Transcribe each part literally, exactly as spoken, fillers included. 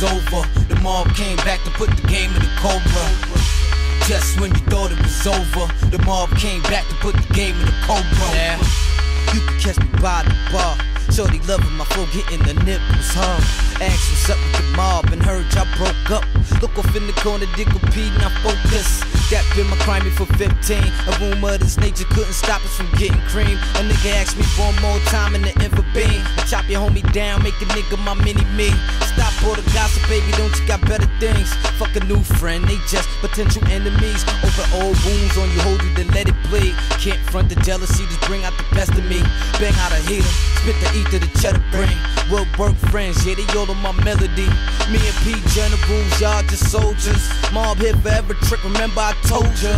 was over, the mob came back to put the game in the cobra. Just when you thought it was over, the mob came back to put the game in the cobra. Yeah. You can catch me by the bar, shorty loving my flow, getting the nipples hard. Asked what's up with the mob and heard y'all broke up. Look off in the corner, Dickle P, now focus. That been my crime for fifteen. A rumor of this nature couldn't stop us from getting cream. A nigga asked me one more time in the info beam. I chop your homie down, make a nigga my mini-me. Stop all the gossip, baby, don't you got better things? Fuck a new friend, they just potential enemies. Open old wounds on you, hold you, then let it bleed. Can't front the jealousy, just bring out the best of me. Bang out a heater, spit the ether, the cheddar brain. Well work friends, yeah, they all on my melody. Me and P generals, y'all just soldiers. Mob here forever, trick, remember I told ya.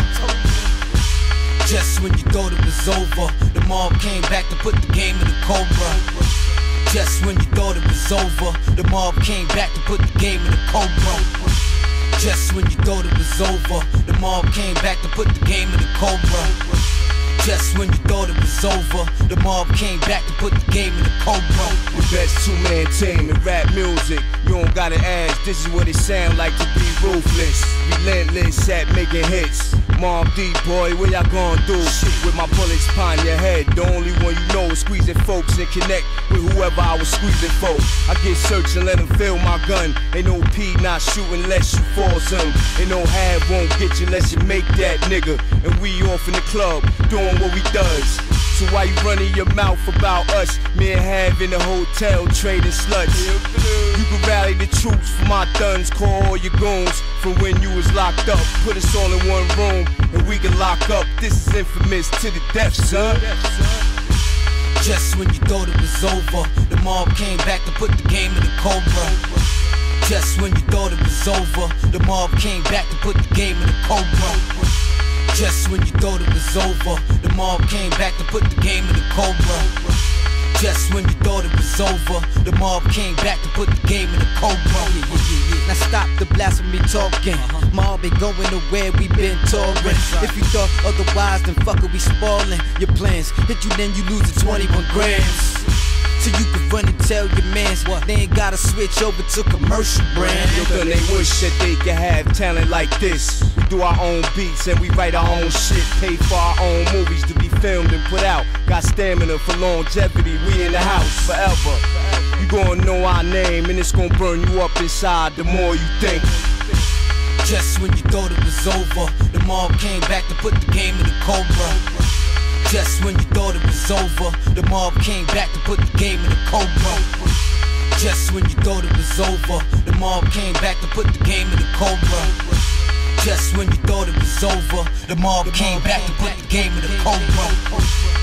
Just when you thought it was over, the mob came back to put the game in the cobra. Just when you thought it was over, the mob came back to put the game in the cobra. Just when you thought it was over, the mob came back to put the game in the cobra. Just when you thought it was over, the mob came back to put the game in the cobra. The best two-man team in rap music. You don't gotta ask, this is what it sound like to be ruthless. Relentless at making hits. Mob deep, boy, what y'all gonna do? Shit with my bullets upon your head. The only one you know is squeezing folks and connect with whoever I was squeezing for. I get searched and let them feel my gun. Ain't no P not shooting unless you force him. Ain't no have won't get you unless you make that nigga. And we off in the club doing what we does. So why you running your mouth about us? Me and Have in the hotel trading sluts. You can rally the troops for my thuns, call all your goons from when you was locked up. Put us all in one room and we can lock up. This is infamous to the death, son. Just when you thought it was over, the mob came back to put the game in the cobra. Just when you thought it was over, the mob came back to put the game in the cobra. Just when you thought it was over, the mob came back to put the game in the cobra. Just when you thought it was over, the mob came back to put the game in the cobra. Yeah, yeah, yeah, yeah. Now stop the blasphemy talking. Mob ain't going nowhere, we been touring. If you thought otherwise, then fuck it, we spoiling your plans. Hit you, then you lose the twenty-one grams. So you can run and tell your mans what they ain't gotta switch over to commercial brand. Yo, then they wish that they could have talent like this. We do our own beats and we write our own shit. Pay for our own movies to be filmed and put out. Got stamina for longevity, we in the house forever. You gonna know our name and it's gonna burn you up inside the more you think. Just when you thought it was over, the mob came back to put the game in the cobra. Just when you thought it was over, the mob came back to put the game in the cobra. Just when you thought it was over, the mob came back to put the game in the cobra. Just when you thought it was over, the mob came back to put the game in the cobra.